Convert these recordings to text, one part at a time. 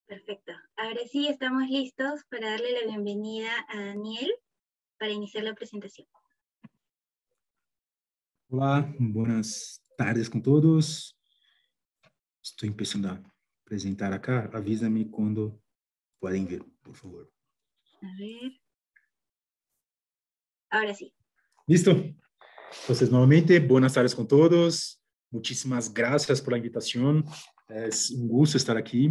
Perfecto. Ahora sí estamos listos para darle la bienvenida a Daniel para iniciar la presentación. Olá, buenas tardes com todos. Estou começando a apresentar acá. Avisa-me quando podem ver, por favor. A ver. Ahora sí. Listo. Entonces, nuevamente, buenas tardes con todos. Muchísimas gracias por la invitación. Es un gusto estar aquí.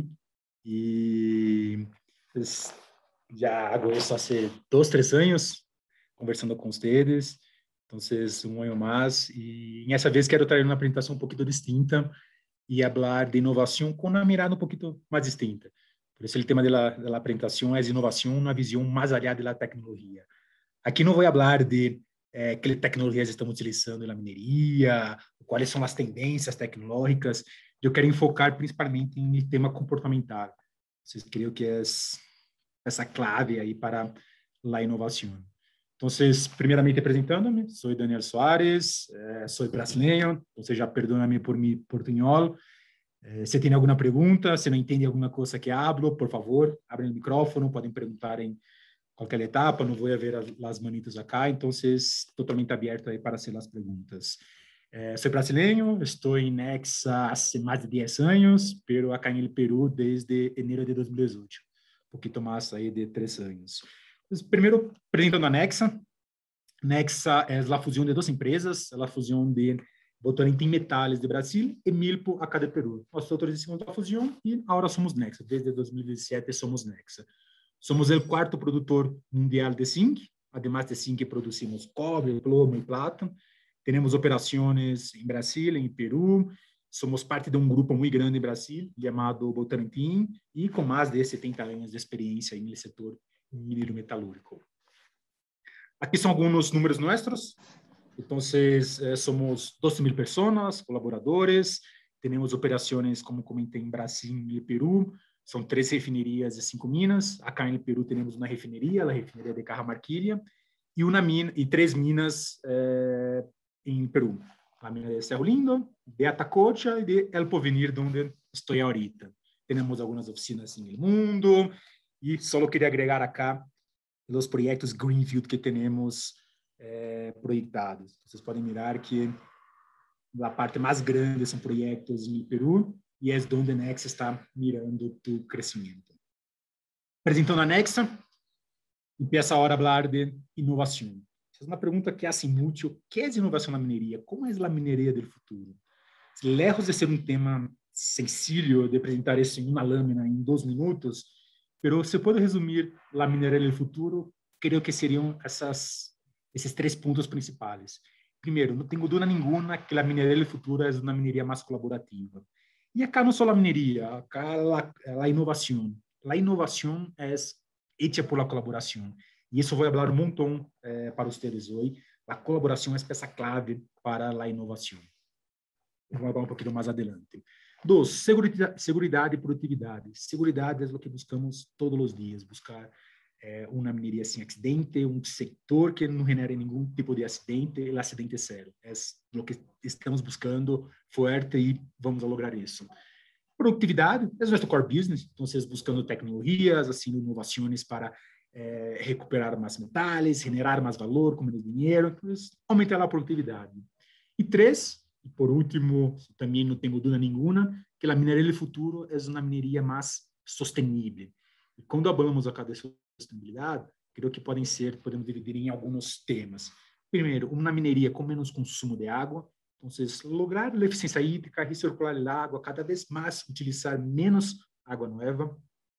Y pues, ya hago eso hace 2, 3 años, conversando con ustedes. Entonces, un año más. Y en esa vez quero traer una presentación un poquito distinta y hablar de innovación con una mirada un poquito más distinta. Por eso el tema de la presentación es innovación, una visión más allá de la tecnología. Aqui não vou falar de que tecnologias estamos utilizando na mineria, quais são as tendências tecnológicas. Eu quero enfocar principalmente em tema comportamental. Vocês creio que é essa clave aí para a inovação. Então, primeiramente apresentando-me, sou Daniel Soares, sou brasileiro, você já perdona-me por mi portunhol. Se tem alguma pergunta, se não entende alguma coisa que hablo, por favor, abrem o microfone, podem perguntar em qualquer etapa, não vou ver as manitas acá, então, totalmente aberto aí para ser as perguntas. Sou brasileiro, estou em Nexa há mais de 10 anos, pero acá em Peru desde enero de 2018, um pouquinho mais aí de 3 anos. Primeiro, apresentando a Nexa. Nexa é a fusão de 2 empresas, a fusão de Votorantim Metales de Brasil e Milpo acá de Peru. Nós autorizamos a fusão e agora somos Nexa, desde 2017 somos Nexa. Somos o 4º produtor mundial de zinc, además de zinc producimos cobre, plomo e plata. Temos operações em Brasil, em Peru. Somos parte de um grupo muito grande em Brasil, chamado Votorantim, e com mais de 70 anos de experiência no setor mineiro metalúrgico. Aqui são alguns números nossos. Então, somos 12.000 pessoas, colaboradores. Temos operações, como comentei, em Brasil e Peru. São 3 refinarias e 5 minas. Acá em Peru temos uma refineria, a refineria de Cajamarquilla, e 3 minas em Peru. A mina de Cerro Lindo, de Atacocha e de El Porvenir, onde estou ahorita. Temos algumas oficinas no mundo e só queria agregar acá os projetos Greenfield que temos proyectados. Vocês podem mirar que a parte mais grande são projetos em Peru, e é onde a Nexa está mirando o crescimento. Apresentando a Nexa, empieza agora a falar de inovação. Essa é uma pergunta que é assim muito: o que é inovação na mineria? Como é a mineria do futuro? Lejos de ser um tema sencillo de apresentar isso em uma lâmina em 2 minutos, pero se pode resumir a mineria do futuro, creio que seriam esses 3 pontos principais. Primeiro, não tenho dúvida nenhuma que a mineria do futuro é uma mineria mais colaborativa. E acá não só a mineria, acá a inovação. A inovação é hecha por la colaboração. E isso vou falar um montão para vocês hoje. A colaboração é peça clave para a inovação. Vamos falar um pouquinho mais adelante. 2, seguridade e produtividade. Seguridade é o que buscamos todos os dias, buscar uma mineria sem acidente, um setor que não genere nenhum tipo de acidente, o acidente zero. É o que estamos buscando forte e vamos lograr isso. Produtividade é o nosso core business, então, buscando tecnologias, assim, inovações para recuperar mais metais, generar mais valor com menos dinheiro, então, aumentar a produtividade. E 3, e por último, também não tenho dúvida nenhuma, que a mineria do futuro é uma mineria mais sustentável. E quando falamos acá de sustentabilidade, creio que podemos dividir em alguns temas. Primeiro, uma mineria com menos consumo de água. Então, lograr a eficiência hídrica, recircular a água, cada vez mais utilizar menos água nova.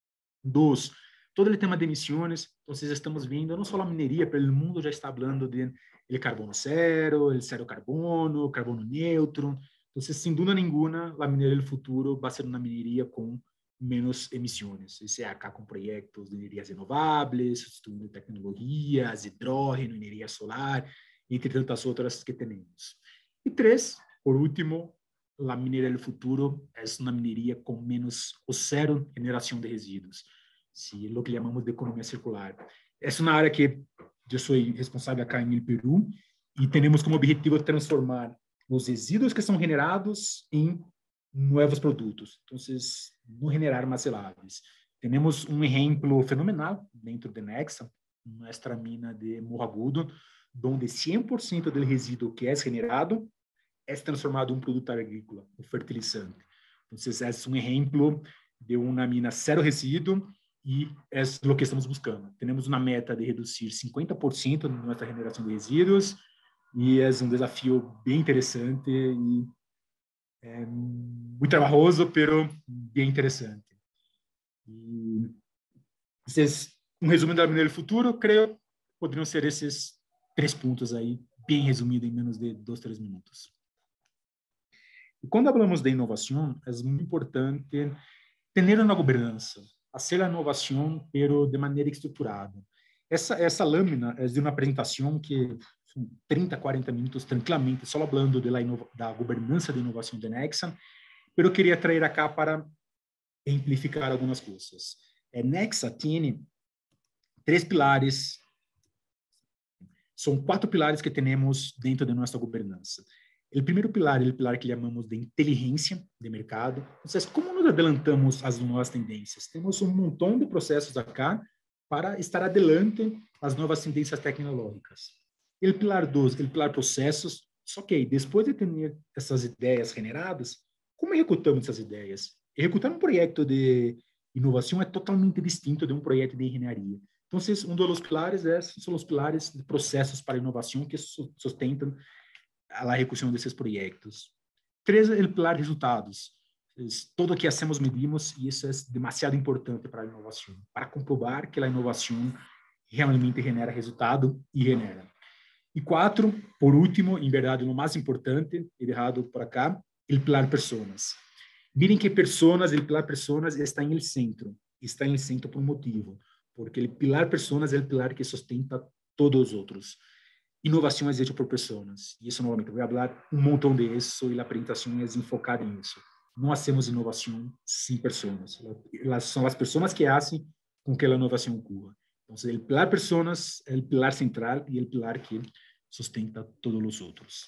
2, todo o tema de emissões. Então, estamos vendo, não só a mineria, pelo mundo já está falando de carbono zero, zero carbono, carbono neutro. Então, sem dúvida nenhuma, a mineria do futuro vai ser uma mineria com menos emissões. Isso é acá com projetos de energias renováveis, estudo de tecnologias, hidrogênio, energia solar, entre tantas outras que temos. E 3, por último, a mineria do futuro é uma mineria com menos ou zero geração de resíduos, o que chamamos de economia circular. Essa é uma área que eu sou responsável acá em Peru e temos como objetivo transformar os resíduos que são generados em novos produtos. Então, não generar mais renováveis. Temos um exemplo fenomenal dentro de Nexa, nossa mina de Morro Agudo, onde 100% do resíduo que é generado é transformado em um produto agrícola, um fertilizante. Então, esse é um exemplo de uma mina zero resíduo e é o que estamos buscando. Temos uma meta de reduzir 50% da nossa generação de resíduos e é um desafio bem interessante e muito trabalhoso, pero bem interessante. E um resumo da mina do futuro, creio, poderiam ser esses 3 pontos aí, bem resumido em menos de 2, 3 minutos. E quando falamos de inovação, é muito importante ter uma governança, fazer a inovação, pero de maneira estruturada. Essa lâmina é de uma apresentação que são 30, 40 minutos tranquilamente, só falando da governança de inovação de Nexa, pero eu queria trazer acá para exemplificar algumas coisas. Nexa tem 3 pilares, são 4 pilares que temos dentro de nossa governança. O primeiro pilar é o pilar que chamamos de inteligência de mercado. Então, como nos adelantamos às novas tendências? Temos um montão de processos acá para estar adelante às novas tendências tecnológicas. O pilar 2, o pilar processos. Só que depois de ter essas ideias generadas, como executamos essas ideias? Executar um projeto de inovação é totalmente distinto de um projeto de engenharia. Então, um dos pilares são os pilares de processos para inovação que sustentam a execução desses projetos. 3, o pilar resultados. Todo o que hacemos medimos e isso é demasiado importante para a inovação, para comprovar que a inovação realmente genera resultado e genera. E 4, por último, em verdade, o mais importante, e errado por acá, o pilar personas. Miren que personas, o pilar personas está em el centro por um motivo, porque o pilar personas é o pilar que sustenta todos os outros. Inovação é feita por pessoas. E isso, novamente, vou falar um montão disso e a apresentação é enfocada nisso. Não hacemos inovação sem pessoas. São as pessoas que fazem com que a inovação ocorra. Então, o pilar pessoas é o pilar central e o pilar que sustenta todos os outros.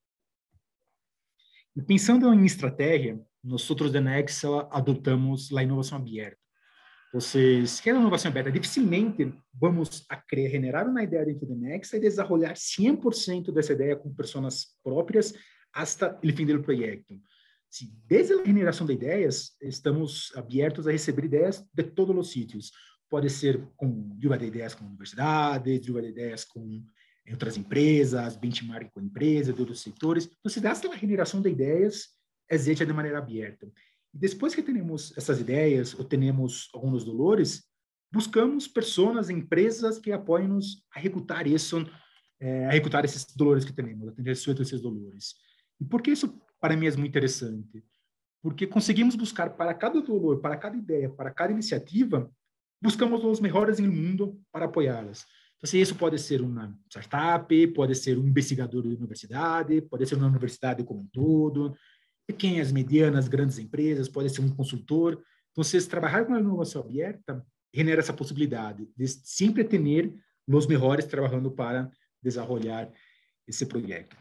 E pensando em estratégia, nós da Nexa adotamos a inovação aberta. Vocês querem inovação aberta? Dificilmente vamos a generar uma ideia dentro da Nexa e desenvolver 100% dessa ideia com pessoas próprias até o fim do projeto. Desde a generação de ideias, estamos abertos a receber ideias de todos os sítios. Pode ser com lluvia de ideias com universidades, lluvia de ideias com outras empresas, benchmark com empresas de outros setores. Então, esta generação de ideias é feita de maneira aberta. E depois que temos essas ideias, ou temos alguns dolores, buscamos pessoas, empresas que apoiem-nos a executar isso, a executar esses dolores que temos, a atender esses dolores. E por que isso, para mim, é muito interessante? Porque conseguimos buscar para cada dolor, para cada ideia, para cada iniciativa, buscamos os melhores no mundo para apoiá-las. Então, isso pode ser uma startup, pode ser um investigador da universidade, pode ser uma universidade como um todo, pequenas, medianas, grandes empresas, pode ser um consultor. Então, trabalhar com a inovação aberta genera essa possibilidade de sempre ter os melhores trabalhando para desenvolver esse projeto.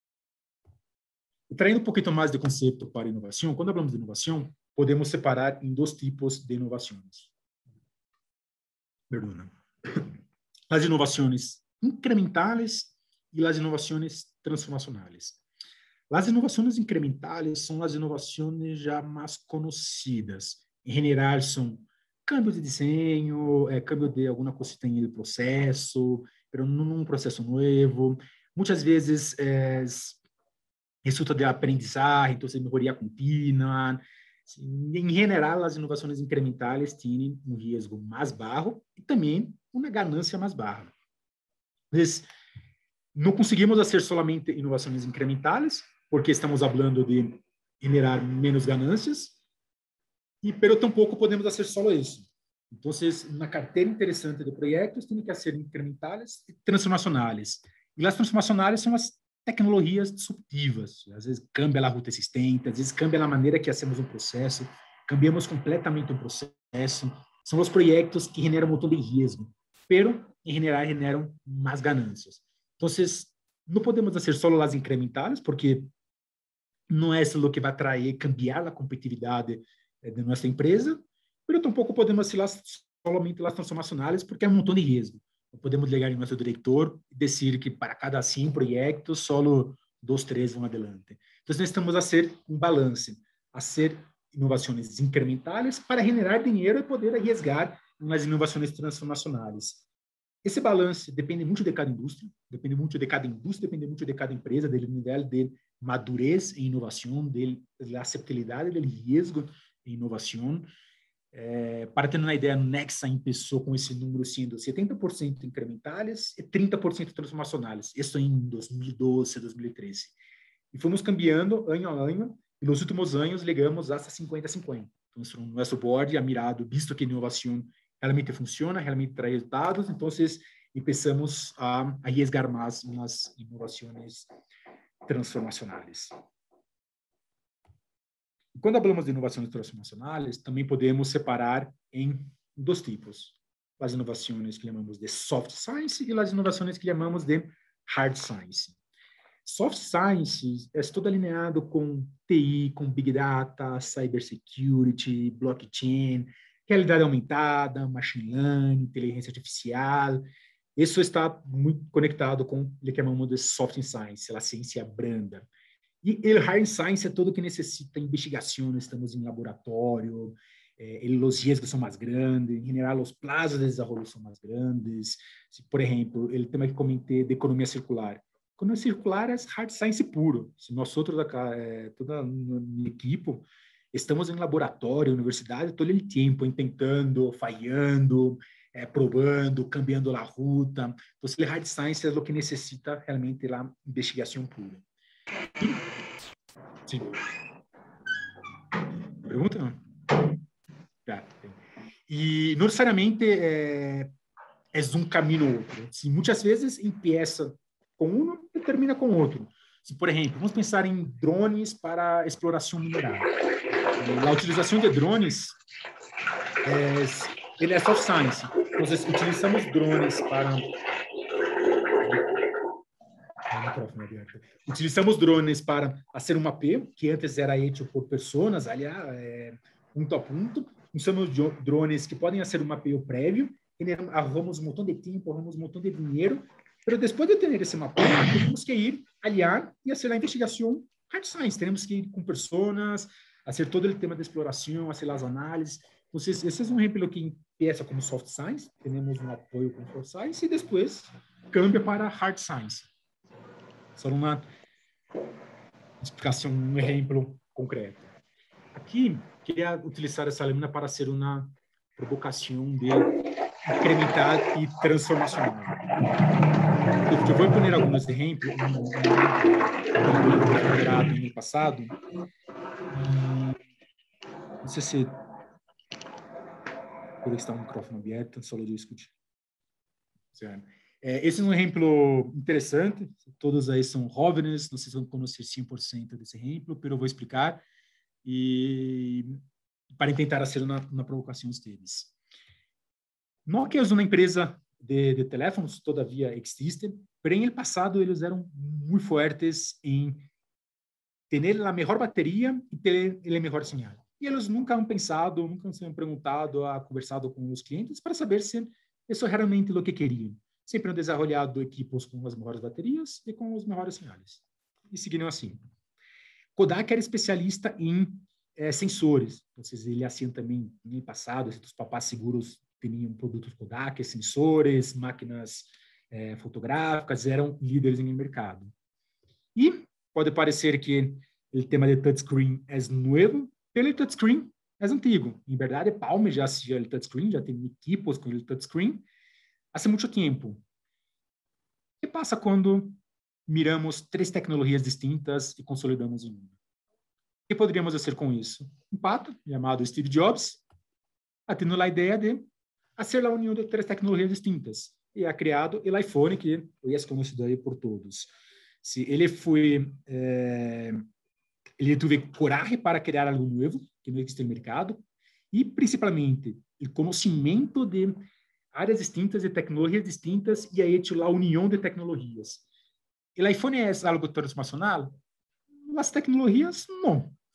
E traindo um pouquinho mais de conceito para inovação, quando falamos de inovação, podemos separar em 2 tipos de inovações. Perdona. As inovações incrementais e as inovações transformacionais. As inovações incrementais são as inovações já mais conhecidas. Em geral, são câmbio de desenho, câmbio de alguma coisa em el processo, mas num processo novo. Muitas vezes resulta de aprendizagem, então, melhoria contínua. Em geral, as inovações incrementais têm um risco mais baixo e também uma ganância mais baixa. Mas não conseguimos fazer somente inovações incrementais, porque estamos falando de generar menos ganâncias, pero tampouco podemos fazer só isso. Então, na carteira interessante de projetos, tem que ser incrementais e transformacionais. E as transformacionais são as tecnologias disruptivas. Às vezes, cambia a ruta existente, às vezes, cambia a maneira que hacemos um processo, cambiamos completamente um processo. São os projetos que generam um montão de risco, pero, em general, generam mais ganâncias. Então, não podemos fazer só as incrementais, porque não é isso que vai trazer, cambiar a competitividade de nossa empresa, pero tampouco podemos ser somente las transformacionales, porque é um montão de riesgo. Não podemos ligar em nosso diretor e dizer que para cada 100 projetos, só 2, 3 vão adelante. Então, necessitamos fazer um balance, fazer inovações incrementais para generar dinheiro e poder arriesgar nas inovações transformacionais. Esse balance depende muito de cada indústria, depende muito de cada empresa, do nível de madurez em inovação, da acessibilidade do risco em inovação. Para ter uma ideia, Nexa começou com esse número sendo 70% incrementais e 30% transformacionais. Isso em 2012, 2013. E fomos cambiando ano a ano, e nos últimos anos ligamos a 50-50. Então, nosso board ha mirado, visto que a inovação realmente funciona, realmente traz resultados, então começamos a arriesgar mais nas inovações transformacionais. Quando falamos de inovações transformacionais, também podemos separar em 2 tipos. As inovações que chamamos de soft science e as inovações que chamamos de hard science. Soft science é todo alinhado com TI, com Big Data, Cybersecurity, Blockchain, realidade aumentada, Machine Learning, inteligência artificial. Isso está muito conectado com o que chamamos de soft science, a ciência branda. E o hard science é todo que necessita investigação, estamos em laboratório, os riscos são mais grandes, em geral, os prazos de desenvolvimento são mais grandes. Por exemplo, o tema que comentei de economia circular. Economia circular é hard science puro. Se nós outros, toda a minha equipe, estamos em laboratório, universidade, todo o tempo, tentando, falhando, provando, cambiando a ruta. Então, o hard science é o que necessita realmente a investigação pura. Sim. Pergunta? Não? E não necessariamente é um caminho ou outro. Se muitas vezes empieza com um e termina com outro. Se, por exemplo, vamos pensar em drones para exploração mineral. A utilização de drones ele é soft science. Nós utilizamos drones para Utilizamos drones para fazer um mapeio, que antes era feito por pessoas, aliás, ponto a ponto. Usamos drones que podem fazer um mapeio prévio, arrumamos um montão de tempo, arrumamos um montão de dinheiro, mas depois de ter esse mapeio, temos que ir, aliar e fazer a investigação hard science. Temos que ir com pessoas, fazer todo o tema de exploração, fazer as análises. Então, esse é um exemplo que empieza como soft science, temos um apoio com soft science, e depois cambia para hard science. Só uma explicação, um exemplo concreto. Aqui, queria utilizar essa lâmina para ser uma provocação de incremental e transformacional. Eu vou pôr alguns exemplos no passado. Não sei se por está o microfone aberto, só eu discutir. Esse é um exemplo interessante. Todos aí são jovens, não sei se vão conhecer 100% desse exemplo, mas eu vou explicar e para tentar fazer uma provocação deles. Nokia é uma empresa de teléfonos, todavia existe, mas no passado eles eram muito fortes em ter a melhor bateria e ter a melhor sinal. E eles nunca han pensado, nunca se han perguntado, conversado com os clientes para saber se isso é realmente o que queriam. Sempre han desenvolvido equipos com as melhores baterias e com os melhores sinais. E seguiram assim. Kodak era especialista em sensores. Então, ele assim também, no passado, os papás seguros tinham produtos Kodak, sensores, máquinas fotográficas, eram líderes no mercado. E pode parecer que o tema de touchscreen é novo, pelo touchscreen é antigo. Em verdade, Palm já assistia o touchscreen, já tem equipos com o touchscreen há muito tempo. O que passa quando miramos 3 tecnologias distintas e consolidamos em uma? O que poderíamos fazer com isso? Um pato, chamado Steve Jobs, tendo a ideia de fazer a união de 3 tecnologias distintas. E ha criado o iPhone, que hoje é conhecido aí por todos. Se ele foi... ele teve coragem para criar algo novo, que não existe no mercado, e, principalmente, o conhecimento de áreas distintas, de tecnologias distintas, e aí a união de tecnologias. O iPhone é algo transformacional? As tecnologias, não.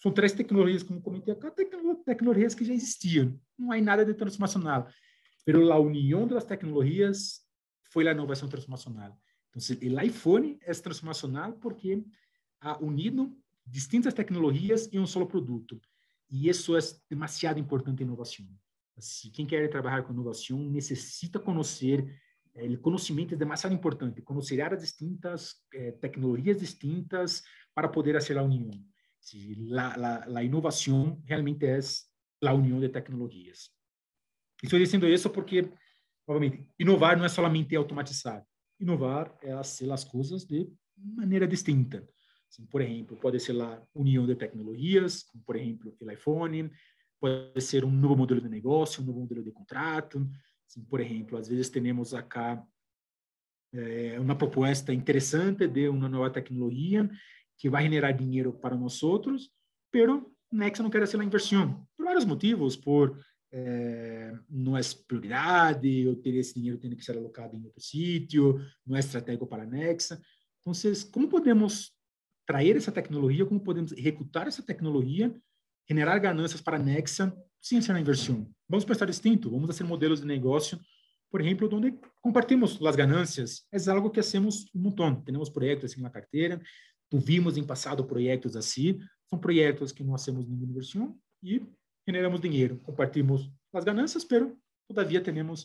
são 3 tecnologias, como comentei acá, tecnologias que já existiam. Não há nada de transformacional. Pero a união das tecnologias foi a inovação transformacional. Então, o iPhone é transformacional porque ha unido distintas tecnologias em um solo produto. E isso é demasiado importante em inovação. Assim, quem quer trabalhar com inovação necessita conhecer, o conhecimento é demasiado importante, conhecer áreas distintas, tecnologias distintas, para poder fazer a união. A inovação realmente é a união de tecnologias. Estou dizendo isso porque, obviamente, inovar não é somente automatizar. Inovar é fazer as coisas de maneira distinta. Assim, por exemplo, pode ser a união de tecnologias, como, por exemplo, o iPhone, pode ser um novo modelo de negócio, um novo modelo de contrato. Assim, por exemplo, às vezes temos acá uma proposta interessante de uma nova tecnologia que vai generar dinheiro para nós outros, pero Nexa não quer ser a inversão, por vários motivos, não é prioridade, ou ter esse dinheiro tem que ser alocado em outro sítio, não é estratégico para a Nexa. Então, como podemos trazer essa tecnologia, como podemos executar essa tecnologia, generar ganâncias para a Nexa sem ser a inversão? Vamos pensar distinto, vamos fazer modelos de negócio, por exemplo, onde compartimos as ganâncias. É algo que hacemos um montão. Temos projetos assim na carteira, tuvimos em passado projetos assim, são projetos que não hacemos nenhuma inversão e generamos dinheiro, compartimos as ganâncias, pero todavia temos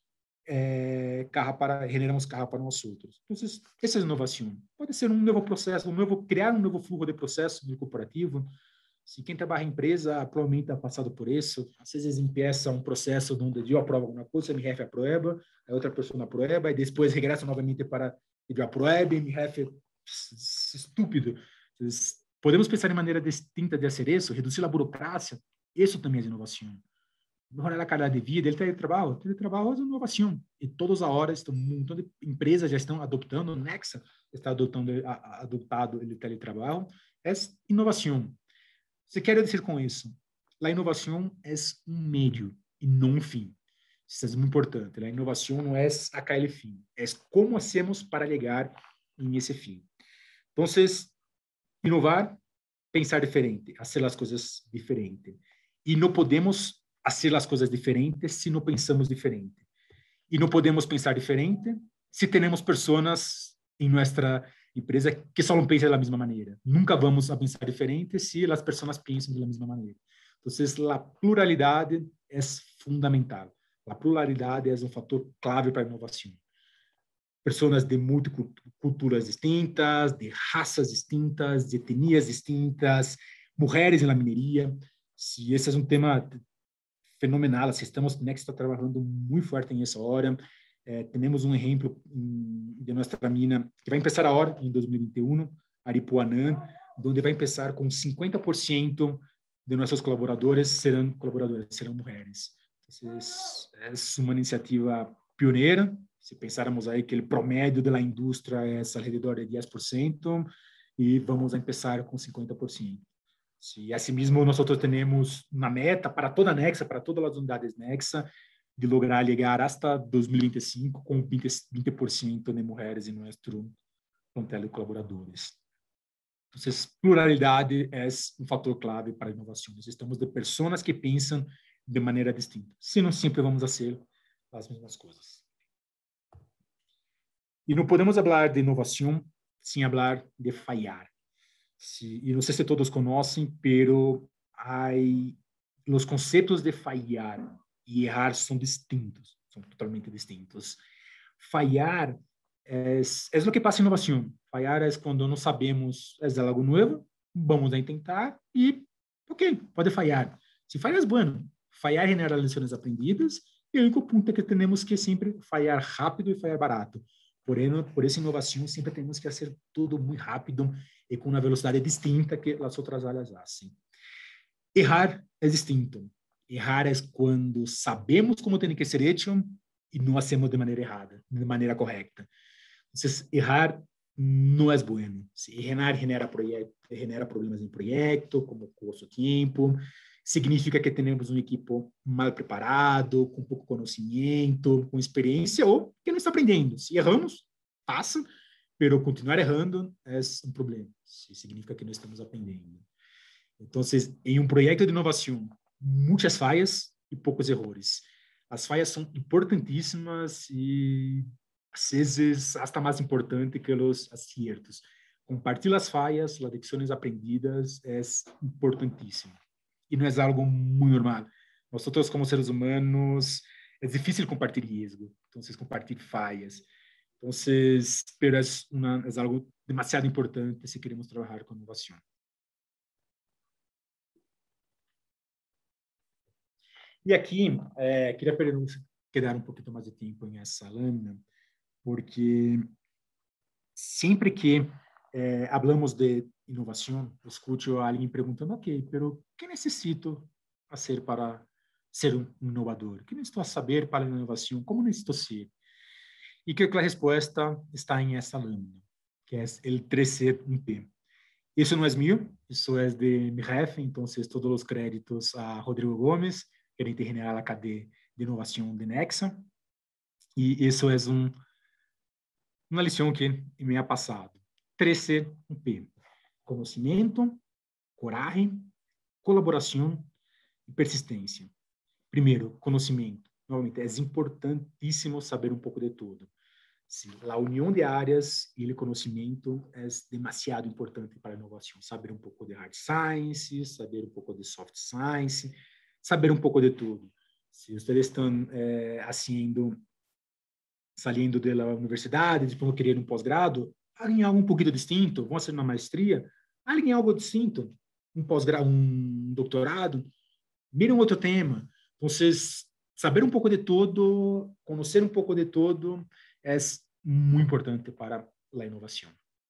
generamos carro para nós outros. Então, essa é a inovação. Pode ser um novo processo, criar um novo fluxo de processo do corporativo. Se quem trabalha em empresa provavelmente está passado por isso, às vezes empieza um processo onde eu aprovo alguma coisa, me refe aprueba, a outra pessoa aprueba, e depois regressa novamente para eu apruebe, me refe estúpido. Podemos pensar em maneira distinta de fazer isso, reduzir a burocracia, isso também é inovação. Melhorar a qualidade de vida, ele teletrabalho é inovação. E todas as horas, um montão de empresas já estão adotando, o Nexa está adotado o teletrabalho, é inovação. Você quer dizer com isso? A inovação é um meio e não um fim. Isso é muito importante. A inovação não é aquele fim, é como hacemos para chegar nesse fim. Então, inovar, pensar diferente, fazer as coisas diferente. E não podemos fazer as coisas diferentes se não pensamos diferente. E não podemos pensar diferente se temos pessoas em nossa empresa que só não pensam da mesma maneira. Nunca vamos a pensar diferente se as pessoas pensam da mesma maneira. Então, a pluralidade é fundamental. A pluralidade é um fator clave para a inovação. Pessoas de multiculturas distintas, de raças distintas, de etnias distintas, mulheres na mineria. Se esse é um tema fenomenal, estamos, o Nexa está trabalhando muito forte nessa hora. Temos um exemplo de nossa mina que vai começar agora, em 2021, Aripuanã, onde vai começar com 50% de nossos colaboradores serão mulheres. Então, é uma iniciativa pioneira. Se pensarmos aí que o promédio da indústria é ao redor de 10%, e vamos a começar com 50%. E assim mesmo, nós temos uma meta para toda a Nexa, para todas as unidades Nexa, de lograr chegar até 2025 com 20% de mulheres em nosso plantel de colaboradores. Então, pluralidade é um fator clave para a inovação. Nós estamos de pessoas que pensam de maneira distinta. Senão, sempre vamos fazer as mesmas coisas. E não podemos falar de inovação sem falar de falhar. E não sei se todos conhecem, pero os conceitos de falhar e errar são distintos, são totalmente distintos. Falhar é o que passa em inovação. Falhar é quando não sabemos fazer algo novo, vamos a tentar e, ok, pode falhar. Se falha é bueno. Falhar genera lições aprendidas, e o único ponto é que temos que sempre falhar rápido e falhar barato. Por essa inovação, sempre temos que fazer tudo muito rápido e com uma velocidade distinta que as outras áreas fazem. Errar é distinto. Errar é quando sabemos como tem que ser feito e não hacemos de maneira errada, de maneira correta. Então, errar não é bueno. Errar genera problemas em projeto, como custo tempo. Significa que temos um equipo mal preparado, com pouco conhecimento, com experiência, ou que não está aprendendo. Se erramos, passa, mas continuar errando é um problema. Significa que não estamos aprendendo. Então, em um projeto de inovação, muitas falhas e poucos erros. As falhas são importantíssimas e, às vezes, até mais importante que os acertos. Compartilhar as falhas, as lições aprendidas é importantíssimo. E não é algo muito normal. Nós, como seres humanos, é difícil compartilhar risco. Então, compartilhar falhas. Então, pero é algo demasiado importante se queremos trabalhar com inovação. E aqui, queria quedar um pouquinho mais de tempo nessa lâmina, porque sempre que hablamos de inovação, eu escuto alguém perguntando, ok, pero o que necessito fazer para ser um inovador? O que necessito saber para a inovação? Como necessito ser? E creo que a resposta está em essa lâmina, que é o 3C1P. Isso não é meu, isso é de mi jefe, então todos os créditos a Rodrigo Gomes, gerente general da cadeia de inovação de Nexa, e isso é uma lição que me ha passado. 3C1P: conhecimento, coragem, colaboração e persistência. Primeiro, conhecimento. Novamente, é importantíssimo saber um pouco de tudo. Sim, a união de áreas e o conhecimento é demasiado importante para a inovação. Saber um pouco de hard science, saber um pouco de soft science, saber um pouco de tudo. Se vocês estão saindo da universidade, depois querer um pós-grado, alguém algo um pouquinho distinto, vão fazer uma maestria, alguém algo distinto, um pós-grado, um doutorado, mire um outro tema. Então, saber um pouco de tudo, conhecer um pouco de tudo, é muito importante para a inovação.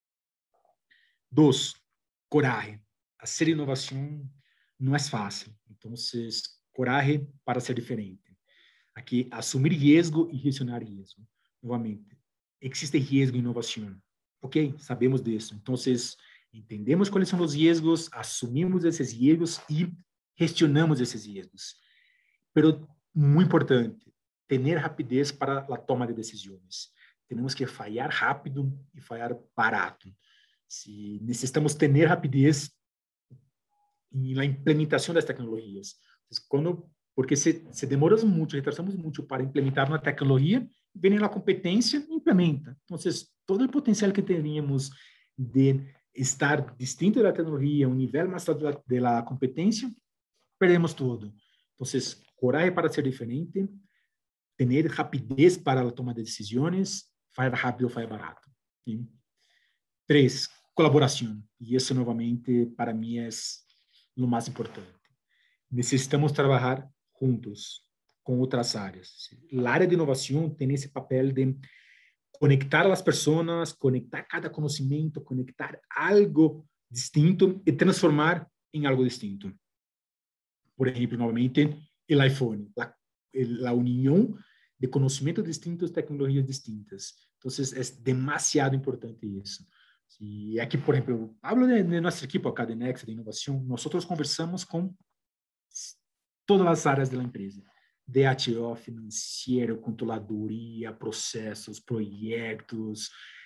2, coragem. Fazer inovação não é fácil. Então, coragem para ser diferente. Aqui, assumir risco e gestionar risco. Novamente, existe risco em inovação. Ok? Sabemos disso. Então, entendemos quais são os riscos, assumimos esses riscos e gestionamos esses riscos. Pero, muito importante, ter rapidez para a toma de decisões. Temos que falhar rápido e falhar barato. Se necessitamos ter rapidez na implementação das tecnologias. Porque se demoramos muito, retrasamos muito para implementar uma tecnologia, vem a competência e implementa. Então, todo o potencial que teríamos de estar distinto da tecnologia, um nível mais alto da competência, perdemos tudo. Então, coragem para ser diferente, ter rapidez para a toma de decisões, falhar rápido ou falhar barato. Sim? 3, colaboração. E isso, novamente, para mim, é o mais importante. Necessitamos trabalhar juntos com outras áreas. A área de inovação tem esse papel de conectar as pessoas, conectar cada conhecimento, conectar algo distinto e transformar em algo distinto. Por exemplo, novamente, o iPhone, a união de conhecimentos distintos, tecnologias distintas. Então, é demasiado importante isso. E aqui, por exemplo, hablo de nossa equipe acá de Nexa, de inovação, nós conversamos com todas as áreas da empresa. DATO, financeiro, controladoria, processos, projetos,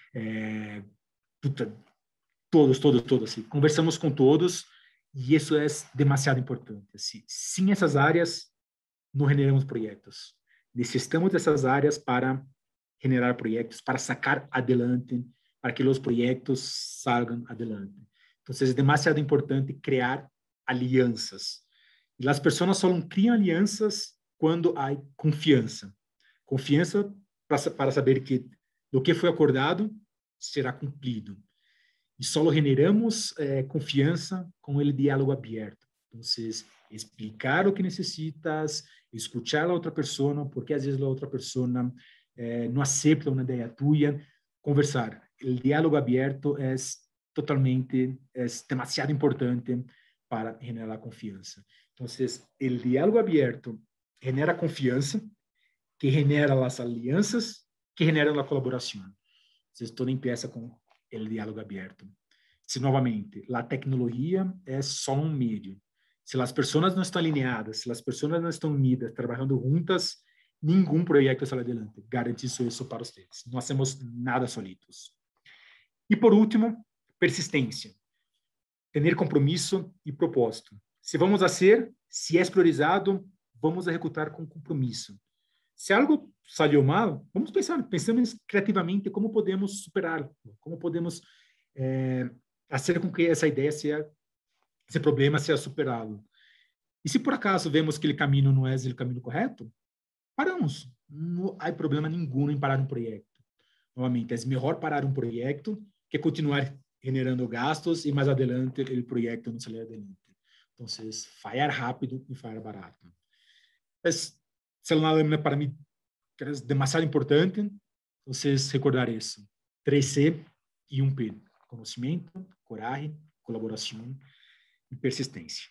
todos. Assim. Conversamos com todos e isso é demasiado importante. Assim. Sem essas áreas, não generamos projetos. Necessitamos dessas áreas para generar projetos, para sacar adelante, para que os projetos salgam adelante. Então, é demasiado importante criar alianças. E as pessoas só criam alianças quando há confiança. Confiança para saber que o que foi acordado será cumprido. E só generamos confiança com o diálogo aberto. Então, explicar o que necessitas, escutar a outra pessoa, porque às vezes a outra pessoa não aceita uma ideia tua, conversar. O diálogo aberto é demasiado importante para generar confiança. Então, o diálogo aberto genera confiança, que genera as alianças, que generam a colaboração. Tudo empieza com o diálogo aberto. Se, novamente, a tecnologia é só um meio. Se as pessoas não estão alinhadas, se as pessoas não estão unidas, trabalhando juntas, nenhum projeto sai adelante. Garantizo isso para vocês. Não hacemos nada solitos. E, por último, persistência. ter compromisso e propósito. Se vamos a ser, se é priorizado, vamos a executar com compromisso. Se algo saiu mal, vamos pensamos criativamente como podemos superar, como podemos fazer com que essa ideia esse problema seja superado. E se por acaso vemos que o caminho não é o caminho correto, paramos. Não há problema nenhum em parar um projeto. Novamente, é melhor parar um projeto que continuar generando gastos e mais adelante o projeto não sair adelante. Então, falhar rápido e falhar barato. Esse é para mim é demasiado importante. Vocês recordar isso. 3C e 1P. Conhecimento, coragem, colaboração e persistência.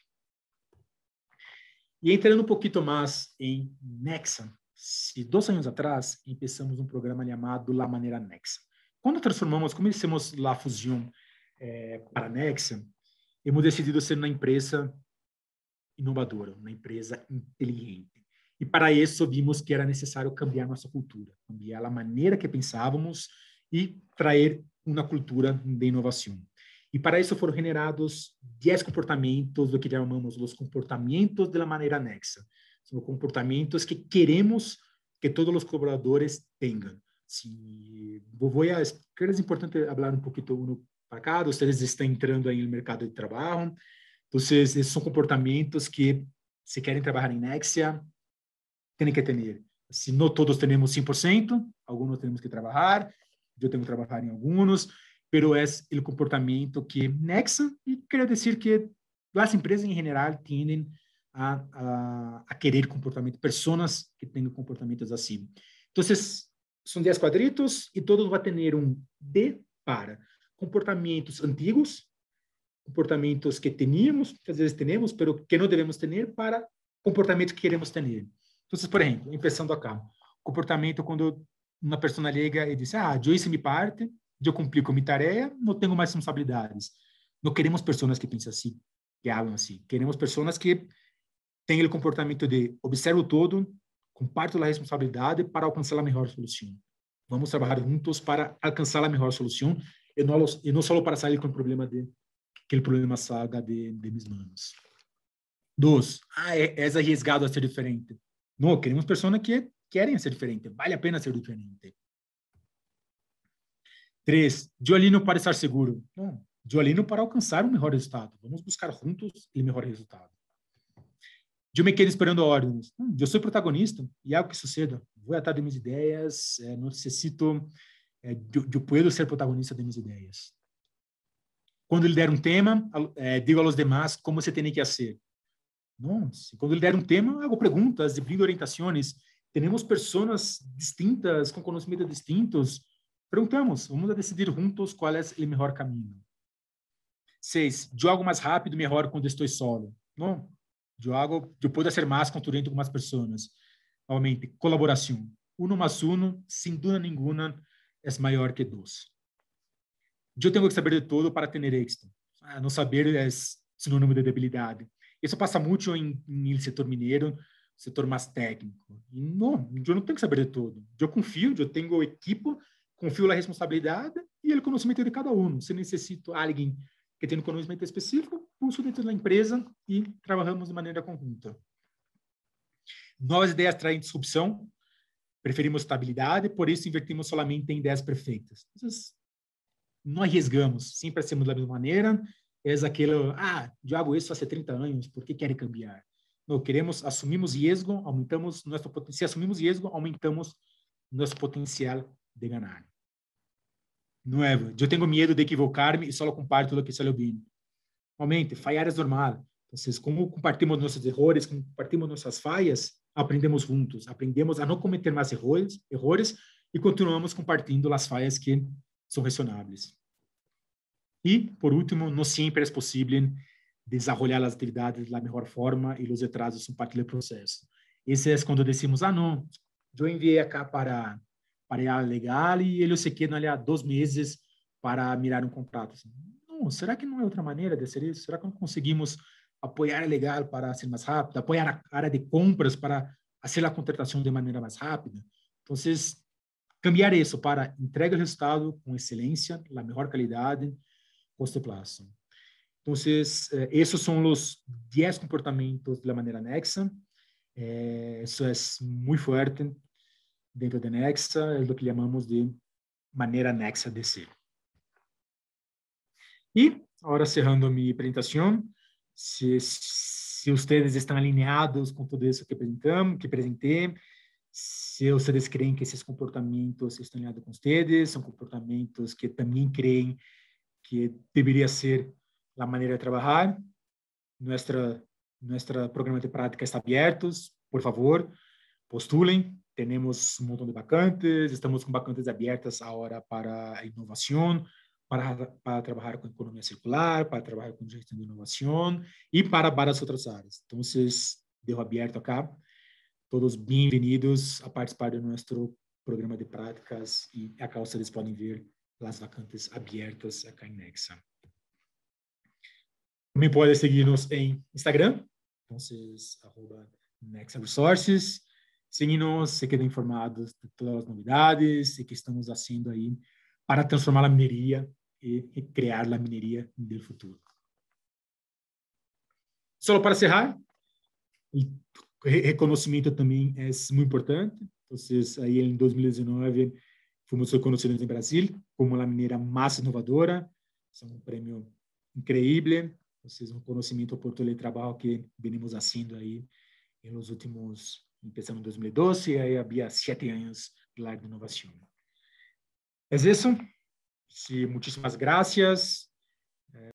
E entrando um pouquinho mais em Nexa, se 2 anos atrás, começamos um programa chamado La Manera Nexa. Quando começamos a fusão para a Nexa, hemos decidido ser uma empresa inovadora, uma empresa inteligente. E para isso vimos que era necessário cambiar nossa cultura, cambiar a maneira que pensávamos e trazer uma cultura de inovação. E para isso foram generados 10 comportamentos, do que chamamos os comportamentos da maneira Nexa. São comportamentos que queremos que todos os colaboradores tenham. Creo que es importante falar um pouquinho uno para cada. Vocês estão entrando aí no mercado de trabalho. Então, esses são comportamentos que, se querem trabalhar em Nexia, têm que ter. Se não todos temos 100%, alguns temos que trabalhar. Eu tenho que trabalhar em alguns, pero é o comportamento que Nexa, e quero dizer que as empresas em geral tendem a querer comportamento, pessoas que tenham comportamentos assim. Então, são 10 quadritos e todos vão ter um D para comportamentos antigos, comportamentos que teníamos, que às vezes temos, mas que não devemos ter, para comportamentos que queremos ter. Então, por exemplo, começando acá, comportamento quando uma pessoa chega e diz, eu hice minha parte, eu cumpri com minha tarefa, não tenho mais responsabilidades. Não queremos pessoas que pensem assim, que falam assim. Queremos pessoas que tenham o comportamento de observo todo, comparto a responsabilidade para alcançar a melhor solução. Vamos trabalhar juntos para alcançar a melhor solução e não só para sair com o problema que o problema salga de mis manos. 2, és arriesgado a ser diferente. Não, queremos pessoas que querem ser diferente, vale a pena ser diferente. 3, eu alinho para estar seguro. Não, eu alinho para alcançar o melhor resultado. Vamos buscar juntos o melhor resultado. Eu me quedo esperando ordens. Eu sou protagonista e algo que suceda. Vou atrás de minhas ideias, não necessito, eu posso ser protagonista de minhas ideias. Quando ele der um tema, digo aos demais como você tem que fazer. Não, quando ele der um tema, hago perguntas, brindo orientações. Temos pessoas distintas, com conhecimentos distintos. Perguntamos, vamos decidir juntos qual é o melhor caminho. 6, eu hago mais rápido, melhor quando estou solo. Não, eu posso ser mais construindo com mais pessoas. Novamente, colaboração. 1 mais 1, sem dúvida nenhuma, é maior que 2. Eu tenho que saber de tudo para ter êxito. Não saber é sinônimo de debilidade. Isso passa muito no setor mineiro, setor mais técnico. E não, eu não tenho que saber de tudo. Eu confio, eu tenho equipe, confio na responsabilidade e no conhecimento de cada um. Se necessito alguém que tenha um conhecimento específico, pulso dentro da empresa e trabalhamos de maneira conjunta. Novas ideias traem disrupção, preferimos estabilidade, por isso invertimos solamente em ideias perfeitas. Então, não arriesgamos, sempre hacemos da mesma maneira, é aquilo, eu hago isso há 30 anos, por que querem cambiar? Não, assumimos risco, aumentamos nosso potencial, se assumimos risco, aumentamos nosso potencial de ganhar. Nuevo, eu tenho medo de equivocar-me e só comparto tudo que saiu bem. Normalmente, falhar é normal. Então, como compartimos nossos erros, como compartimos nossas falhas, aprendemos juntos, aprendemos a não cometer mais erros e continuamos compartilhando as falhas que são razonáveis. E, por último, não sempre é possível desenvolver as atividades da melhor forma e os atrasos são parte do processo. Esse é quando decimos, não, eu enviei acá para a legal e ele se queda ali há 2 meses para mirar um contrato. Assim, não, será que não é outra maneira de ser isso? Será que não conseguimos apoiar a legal para ser mais rápido, apoiar a área de compras para fazer a contratação de maneira mais rápida? Então, cambiar isso para entrega de resultado com excelência, a melhor qualidade, custo e prazo. Entonces, esos son los 10 comportamientos de la manera Nexa. Eso es muy fuerte dentro de Nexa, es lo que llamamos de manera Nexa de ser. E, agora, cerrando minha apresentação, se vocês estão alinhados com tudo isso que apresentei, se vocês creem que esses comportamentos estão alinhados com vocês, são comportamentos que também creem que deveria ser a maneira de trabalhar, nosso programa de prática está aberto, por favor, postulem, temos um montão de vacantes, estamos com vacantes abertas agora para a inovação, para trabalhar com economia circular, para trabalhar com gestão de inovação e para várias outras áreas. Então, dejo aberto acá, todos bem-vindos a participar do nosso programa de práticas e acá vocês podem ver as vacantes abertas acá em Nexa. Também podem seguir-nos em Instagram, então, @Nexa Resources. Seguem-nos, se quedam informados de todas as novidades e que estamos fazendo aí para transformar a mineria e criar a mineria do futuro. Só para encerrar, o reconhecimento também é muito importante. Então, aí em 2019, fomos reconhecidos em Brasil como a mineira mais inovadora. É um prêmio incrível. Então, um reconhecimento por todo o trabalho que venimos fazendo aí nos últimos, começamos em 2012, e aí havia 7 anos de inovação. É isso. Sí, muchísimas gracias.